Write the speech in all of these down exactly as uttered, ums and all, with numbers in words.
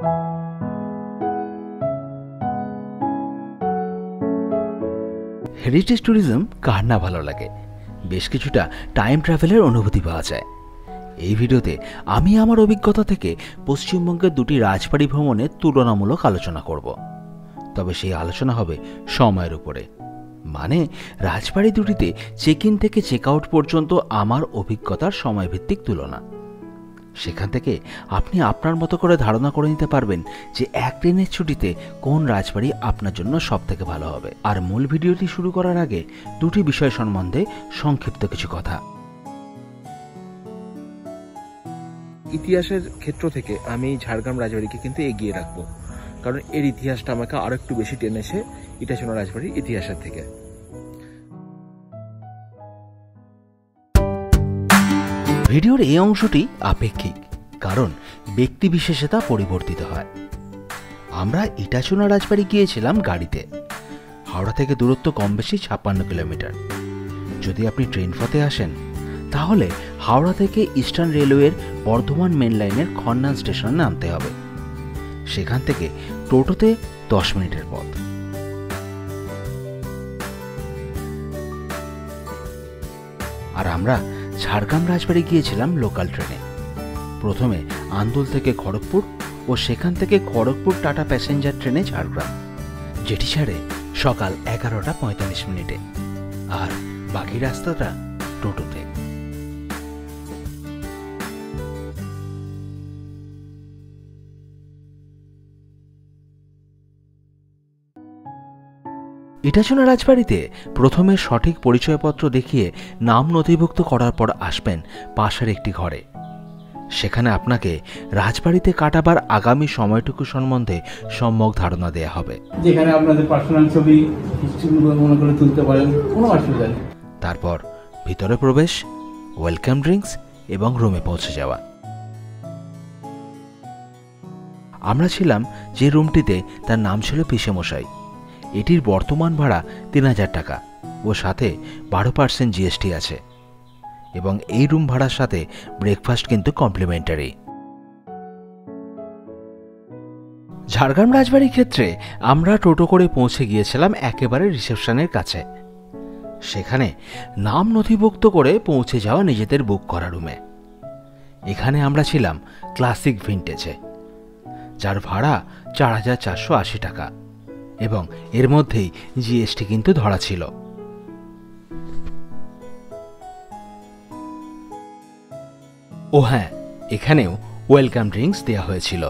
Heritage tourism কার না ভালো লাগে, বেশ কিছুটা টাইম ট্রাভেলের অনুভূতি পাওয়া যায়। এই ভিডিওতে আমি আমার অভিজ্ঞতা থেকে পশ্চিমবঙ্গের দুটি রাজবাড়ি ভ্রমণের তুলনামূলক আলোচনা করব। তবে সেই আলোচনা হবে সময়ের উপরে, মানে রাজবাড়ি দুটিতে চেক ইন থেকে চেক আউট পর্যন্ত আমার অভিজ্ঞতার সময়ভিত্তিক তুলনা। সেখান থেকে আপনি আপনার মতো করে ধারণা করে নিতে পারবেন যে এক দিনের ছুটিতে কোন রাজবাড়ি আপনার জন্য সব থেকে ভালো হবে। আর মূল ভিডিওটি শুরু করার আগে দুটি বিষয় সম্বন্ধে সংক্ষিপ্ত কিছু কথা। ইতিহাসের ক্ষেত্র থেকে আমি ঝাড়গ্রাম রাজবাড়িকে কিন্তু এগিয়ে রাখবো, কারণ এর ইতিহাসটা আমাকে আরো একটু বেশি টেনেছে ইটাচনা রাজবাড়ির ইতিহাসের থেকে। ভিডিওর এই অংশটি আপেক্ষিক, কারণ ব্যক্তি বিশেষে তা পরিবর্তিত হয়। আমরা ইটাচনা রাজবাড়ি গিয়েছিলাম গাড়িতে। হাওড়া থেকে দূরত্ব কম বেশি ছাপ্পান্ন কিলোমিটার। যদি আপনি ট্রেন পথে আসেন তাহলে হাওড়া থেকে ইস্টার্ন রেলওয়ের বর্ধমান মেন লাইনের খন্নান স্টেশনে নামতে হবে। সেখান থেকে টোটোতে দশ মিনিটের পথ। আর আমরা ঝাড়গ্রাম রাজবাড়ি গিয়েছিলাম লোকাল ট্রেনে। প্রথমে আন্দোল থেকে খড়গপুর ও সেখান থেকে খড়গপুর টাটা প্যাসেঞ্জার ট্রেনে ঝাড়গ্রাম, যেটি ছাড়ে সকাল এগারোটা পঁয়তাল্লিশ মিনিটে। আর বাকি রাস্তাটা টোটোতে। ইটাচনা রাজবাড়িতে প্রথমে সঠিক পরিচয়পত্র দেখিয়ে নাম নথিভুক্ত করার পর আসবেন পাশের একটি ঘরে। সেখানে আপনাকে রাজবাড়িতে কাটাবার আগামী সময়টুকু সম্বন্ধে সম্যক ধারণা দেয়া হবে, যেখানে আপনাদের পার্সোনাল ছবি মনে করে তুলতে পারেন, কোনো অসুবিধা নেই। তারপর ভিতরে প্রবেশ, ওয়েলকাম ড্রিঙ্কস এবং রুমে পৌঁছে যাওয়া। আমরা ছিলাম যে রুমটিতে, তার নাম ছিল পিসেমশাই। এটির বর্তমান ভাড়া তিন হাজার টাকা ও সাথে বারো পার্সেন্ট জিএসটি আছে, এবং এই রুম ভাড়ার সাথে ব্রেকফাস্ট কিন্তু কমপ্লিমেন্টারি। ঝাড়গ্রাম রাজবাড়ির ক্ষেত্রে আমরা টোটো করে পৌঁছে গিয়েছিলাম একেবারে রিসেপশনের কাছে। সেখানে নাম নথিভুক্ত করে পৌঁছে যাওয়া নিজেদের বুক করা রুমে। এখানে আমরা ছিলাম ক্লাসিক ভিন্টেজে, যার ভাড়া চার হাজার চারশো আশি টাকা, এবং এর মধ্যেই জিএসটি কিন্তু ধরা ছিল। ও হ্যাঁ, এখানেও ওয়েলকাম ড্রিঙ্কস দেওয়া হয়েছিল।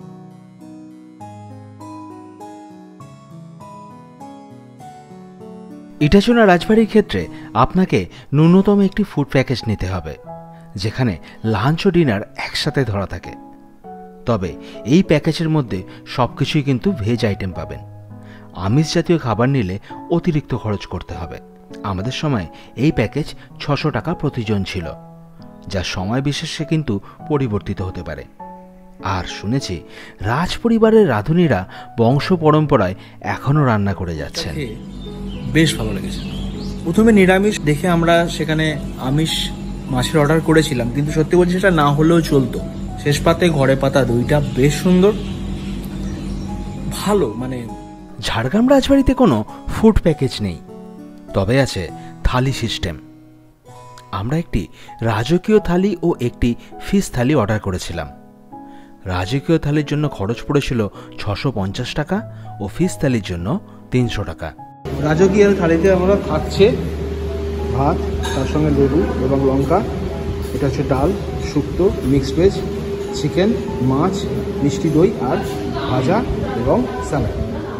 ইটাচনা রাজবাড়ির ক্ষেত্রে আপনাকে ন্যূনতম একটি ফুড প্যাকেজ নিতে হবে, যেখানে লাঞ্চ ও ডিনার একসাথে ধরা থাকে। তবে এই প্যাকেজের মধ্যে সবকিছুই কিন্তু ভেজ আইটেম পাবেন। আমিষ জাতীয় খাবার নিলে অতিরিক্ত খরচ করতে হবে। আমাদের সময় এই প্যাকেজ ছশো টাকা প্রতিজন ছিল, যা সময় বিশেষে কিন্তু পরিবর্তিত হতে পারে। আর শুনেছি রাজ পরিবারের রাঁধুনিরা বংশ পরম্পরায় এখনো রান্না করে যাচ্ছেন। বেশ ভালো লেগেছে। প্রথমে নিরামিষ দেখে আমরা সেখানে আমিষ মাছের অর্ডার করেছিলাম, কিন্তু সত্যি বলছি সেটা না হলেও চলতো। শেষ পাতে ঘরে পাতা দইটা বেশ সুন্দর, ভালো। মানে ঝাড়গ্রাম রাজবাড়িতে কোনো ফুড প্যাকেজ নেই, তবে আছে থালি সিস্টেম। আমরা একটি রাজকীয় থালি ও একটি ফিশ থালি অর্ডার করেছিলাম। রাজকীয় থালির জন্য খরচ পড়েছিল ছশো পঞ্চাশ টাকা ও ফিশ থালির জন্য তিনশো টাকা। রাজকীয় থালিতে আমরা থাকছে ভাত, তার সঙ্গে লেবু এবং লঙ্কা। এটা হচ্ছে ডাল, শুক্তো, মিক্সড ভেজ, চিকেন, মাছ, মিষ্টি দই আর ভাজা এবং স্যালাড।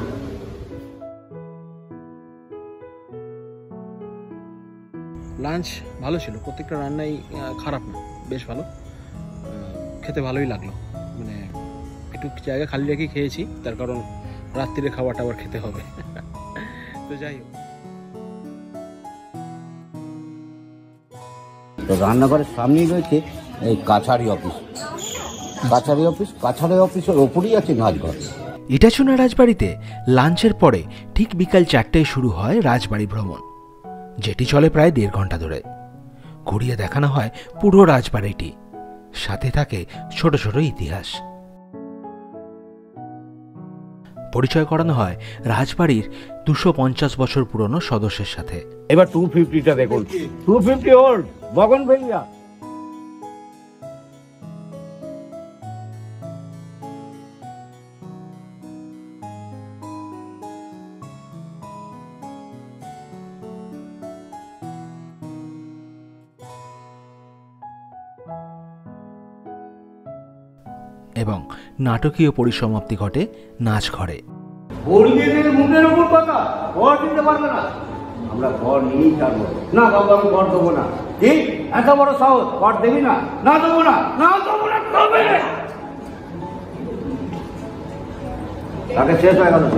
লাঞ্চ ভালো ছিল, প্রত্যেকটা রান্নাই খারাপ না, বেশ ভালো, খেতে ভালোই লাগলো। মানে একটু জায়গা খালি রেখে খেয়েছি, তার কারণ রাত্রিরে খাবারটা আবার খেতে হবে। তো যাই হোক, রান্নাঘরের সামনেই রয়েছে এই কাছারি অফিস। কাছারি অফিস কাছারি অফিসের ওপরেই আছে নাচঘর। ইটাচনা রাজবাড়িতে লাঞ্চের পরে ঠিক বিকাল চারটায় শুরু হয় রাজবাড়ি ভ্রমণ, যেটি চলে প্রায় দেড় ঘন্টা ধরে। ঘুরিয়ে দেখানো হয় পুরো রাজবাড়িটি, সাথে থাকে ছোট ছোট ইতিহাস। পরিচয় করানো হয় রাজবাড়ির দুশো পঞ্চাশ বছর পুরনো সদস্যের সাথে। এবার টু ফিফটিটা দেখুন, two fifty old bougainvillea. এবং নাটকীয় পরিসমাপ্তি ঘটে নাচ ঘরে। মুখের উপর কথা, ঘর দিতে পারবে না, আমরা ঘর নিয়েই থাকবো। না বাবা, আমি ঘর দেবো না। কি এত বড় সাহস, ঘর দেবি না? না দেবো না, না দেবো না, তবে তাকে শেষ হয়ে গেল।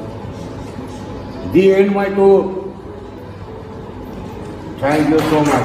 The end my tour. Thank you so much.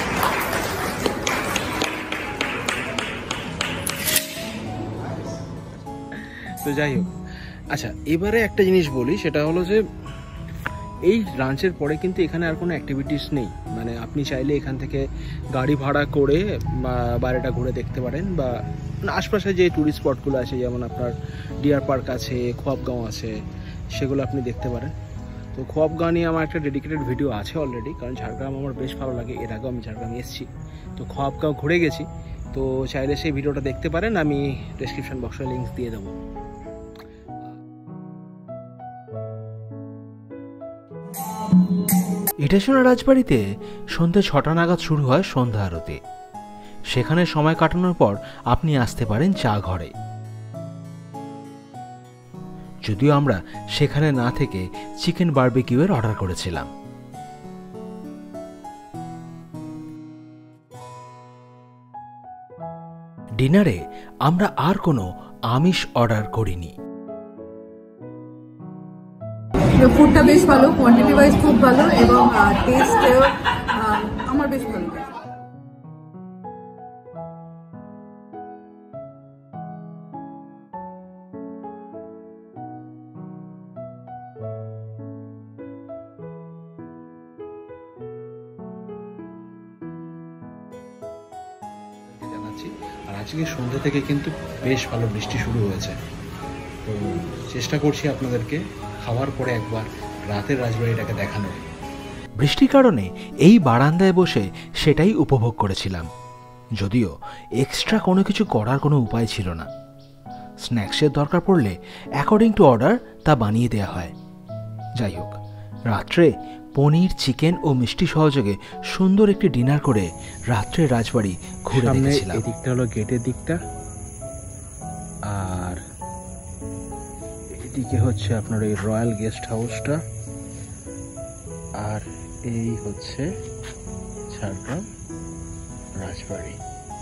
তো যাই হোক, আচ্ছা এবারে একটা জিনিস বলি, সেটা হলো যে এই লাঞ্চের পরে কিন্তু এখানে আর কোনো অ্যাক্টিভিটিস নেই। মানে আপনি চাইলে এখান থেকে গাড়ি ভাড়া করে বাইরেটা ঘুরে দেখতে পারেন, বা আশপাশে যে ট্যুরিস্ট স্পটগুলো আছে, যেমন আপনার ডিয়ার পার্ক আছে, খোয়াবগাঁও আছে, সেগুলো আপনি দেখতে পারেন। তো খোয়াবগাঁও নিয়ে আমার একটা ডেডিকেটেড ভিডিও আছে অলরেডি, কারণ ঝাড়গ্রাম আমার বেশ ভালো লাগে। এর আগেও আমি ঝাড়গ্রাম এসেছি, তো খোয়াবগাঁও ঘুরে গেছি। তো চাইলে সেই ভিডিওটা দেখতে পারেন, আমি ডেসক্রিপশন বক্সে লিঙ্ক দিয়ে দেবো। ইটাশোনা রাজবাড়িতে সন্ধ্যে ছটা নাগাদ শুরু হয় সন্ধ্যা আরতি। সেখানে সময় কাটানোর পর আপনি আসতে পারেন চা ঘরে। যদিও আমরা সেখানে না থেকে চিকেন বারবিকিউয়ের অর্ডার করেছিলাম। ডিনারে আমরা আর কোনো আমিষ অর্ডার করিনি। ফুডটা বেশ ভালো, কোয়ান্টিটি ওয়াইজ খুব ভালো, এবং টেস্টেও আমার বেশ ভালো লাগে। জানাচ্ছি, আর আজকে সন্ধ্যা থেকে কিন্তু বেশ ভালো বৃষ্টি শুরু হয়েছে। তো চেষ্টা করছি আপনাদেরকে খাওয়ার পরে একবার রাতের রাজবাড়িটাকে দেখানো। বৃষ্টির কারণে এই বারান্দায় বসে সেটাই উপভোগ করেছিলাম, যদিও এক্সট্রা কোনো কিছু করার কোনো উপায় ছিল না। স্ন্যাক্সের দরকার পড়লে অ্যাকর্ডিং টু অর্ডার তা বানিয়ে দেওয়া হয়। যাই হোক, রাত্রে পনির, চিকেন ও মিষ্টি সহযোগে সুন্দর একটি ডিনার করে রাত্রে রাজবাড়ি ঘুরে দেখেছিলাম। এদিকটা হলো গেটের দিকটা, আর এদিকে হচ্ছে আপনার এই রয়্যাল গেস্ট হাউসটা, আর এই হচ্ছে ঝাড়গ্রাম রাজবাড়ি।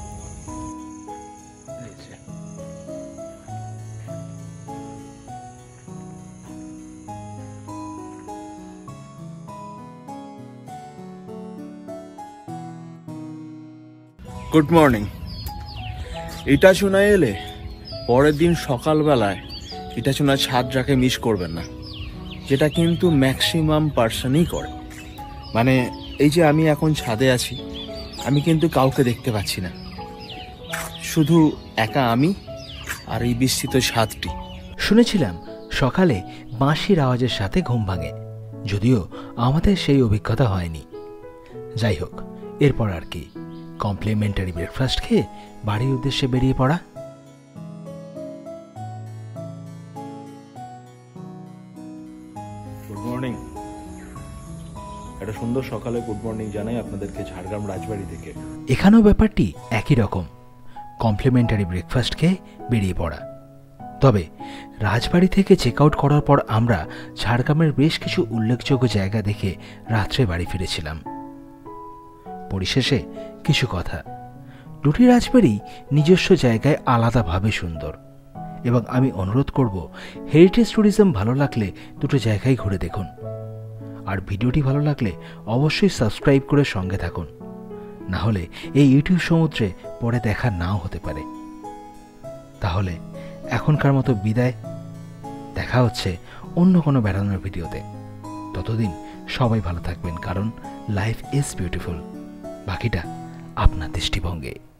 Good morning. ইটাশোনা এলে পরের দিন সকালবেলায় ইটাশোনা ছাদটাকে মিস করবেন না, যেটা কিন্তু ম্যাক্সিমাম পার্সনই করে। মানে এই যে আমি এখন ছাদে আছি, আমি কিন্তু কাউকে দেখতে পাচ্ছি না, শুধু একা আমি আর এই বিস্তৃত ছাদটি। শুনেছিলাম সকালে বাঁশির আওয়াজের সাথে ঘুম ভাঙে, যদিও আমাদের সেই অভিজ্ঞতা হয়নি। যাই হোক, এরপর আর কি, কমপ্লিমেন্টারি ব্রেকফাস্ট খেয়ে বাড়ির উদ্দেশ্যে বেরিয়ে পড়া। Good morning. একটা সুন্দর সকালে গুড মর্নিং জানাই আপনাদেরকে ঝাড়গ্রাম রাজবাড়ি থেকে। এখানেও ব্যাপারটি একই রকম, কমপ্লিমেন্টারি ব্রেকফাস্ট খেয়ে বেরিয়ে পড়া। তবে রাজবাড়ি থেকে চেক আউট করার পর আমরা ঝাড়গ্রামের বেশ কিছু উল্লেখযোগ্য জায়গা দেখে রাত্রে বাড়ি ফিরেছিলাম। পরিশেষে কিছু কথা, দুটি রাজবাড়ি নিজস্ব জায়গায় আলাদাভাবে সুন্দর, এবং আমি অনুরোধ করব হেরিটেজ ট্যুরিজম ভালো লাগলে দুটো জায়গায় ঘুরে দেখুন। আর ভিডিওটি ভালো লাগলে অবশ্যই সাবস্ক্রাইব করে সঙ্গে থাকুন, না হলে এই ইউটিউব সমুদ্রে পরে দেখা নাও হতে পারে। তাহলে এখনকার মতো বিদায়, দেখা হচ্ছে অন্য কোনো বেড়ানোর ভিডিওতে। ততদিন সবাই ভালো থাকবেন, কারণ লাইফ ইজ বিউটিফুল। বাকিটা আপনার দৃষ্টিভঙ্গি।